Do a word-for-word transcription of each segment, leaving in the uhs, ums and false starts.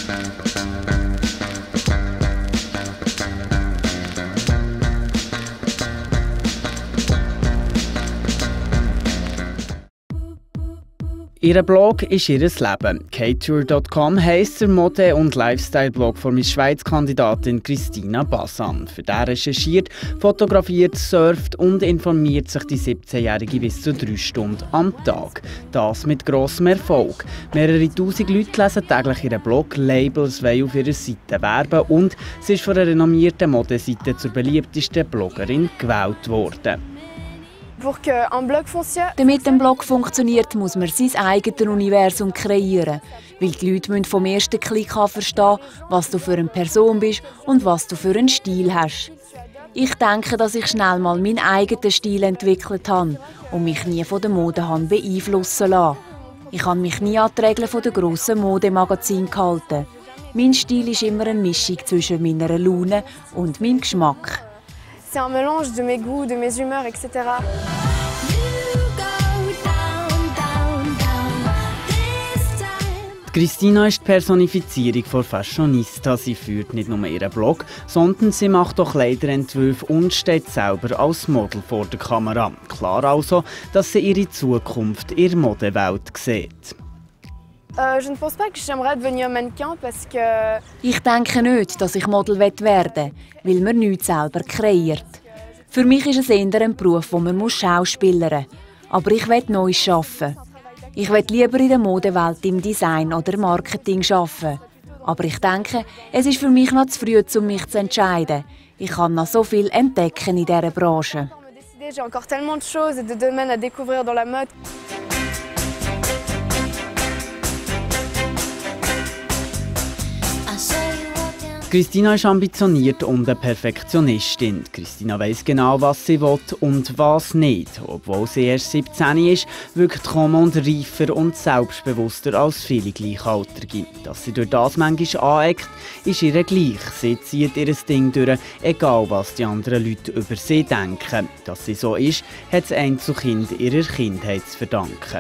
Ihr Blog ist ihr Leben. K-Tour Punkt com heisst der Mode- und Lifestyle-Blog von Miss Schweiz-Kandidatin Christina Bazan. Für den recherchiert, fotografiert, surft und informiert sich die siebzehnjährige bis zu drei Stunden am Tag. Das mit grossem Erfolg. Mehrere tausend Leute lesen täglich ihren Blog, Labels wollen auf ihrer Seite werben und sie ist von einer renommierten Modeseite zur beliebtesten Bloggerin gewählt worden. Damit ein Blog funktioniert, muss man sein eigenes Universum kreieren. Weil die Leute müssen vom ersten Klick an verstehen, was du für eine Person bist und was du für einen Stil hast. Ich denke, dass ich schnell mal meinen eigenen Stil entwickelt habe und mich nie von der Mode beeinflussen lassen. Ich habe mich nie an die Regeln der grossen Modemagazine gehalten. Mein Stil ist immer eine Mischung zwischen meiner Laune und meinem Geschmack. C'est un mélange de mes goûts, de mes humeurs, et cetera. Christina ist die Personifizierung von Fashionista. Sie führt nicht nur ihren Blog, sondern sie macht auch Kleiderentwürfe und steht selber als Model vor der Kamera. Klar also, dass sie ihre Zukunft in der Modewelt sieht. Ich denke nicht, dass ich Model werden will, weil man nichts selber kreiert. Für mich ist es eher ein Beruf, wo man schauspielern muss. Aber ich will Neues arbeiten. Ich will lieber in der Modewelt im Design oder Marketing arbeiten. Aber ich denke, es ist für mich noch zu früh, um mich zu entscheiden. Ich kann noch so viel entdecken in dieser Branche. J'ai encore tellement de choses et de domaines à découvrir dans la mode. Christina ist ambitioniert und eine Perfektionistin. Christina weiss genau, was sie will und was nicht. Obwohl sie erst siebzehn ist, wirkt Command reifer und selbstbewusster als viele Gleichaltrige. Dass sie durch das manchmal aneckt, ist ihr gleich. Sie zieht ihr Ding durch, egal was die anderen Leute über sie denken. Dass sie so ist, hat das Einzelkind ihrer Kindheit zu verdanken.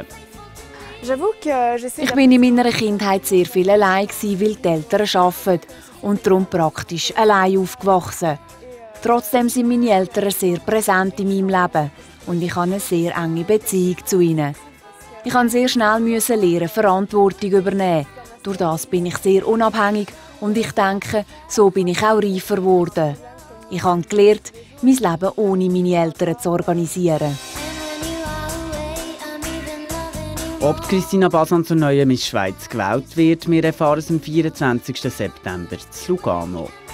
Ich bin in meiner Kindheit sehr viel allein, weil die Eltern arbeiten und darum praktisch allein aufgewachsen. Trotzdem sind meine Eltern sehr präsent in meinem Leben und ich habe eine sehr enge Beziehung zu ihnen. Ich musste sehr schnell lernen, Verantwortung übernehmen. Durch das bin ich sehr unabhängig und ich denke, so bin ich auch reifer geworden. Ich habe gelernt, mein Leben ohne meine Eltern zu organisieren. Ob Christina Bazan zur neuen Miss Schweiz gewählt wird, wir erfahren es am vierundzwanzigsten September in Lugano.